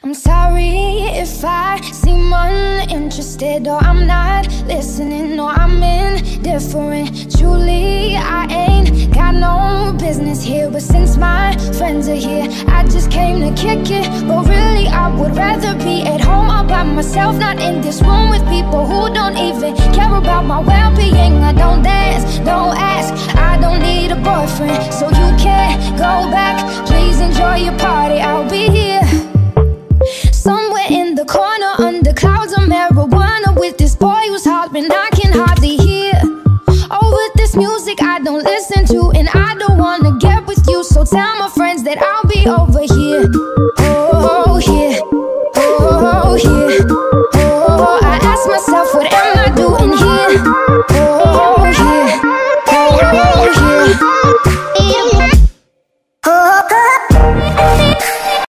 I'm sorry if I seem uninterested, or I'm not listening, or I'm indifferent. Truly, I ain't got no business here, but since my friends are here, I just came to kick it. But really, I would rather be at home all by myself, not in this room with people who don't even care about my well-being. I don't dance, don't ask, I don't need a boyfriend, so you can't go back. Please enjoy your party, I'll be here somewhere in the corner under clouds of marijuana with this boy who's hollering I can hardly hear. Oh, with this music I don't listen to, and I don't wanna get with you, so tell me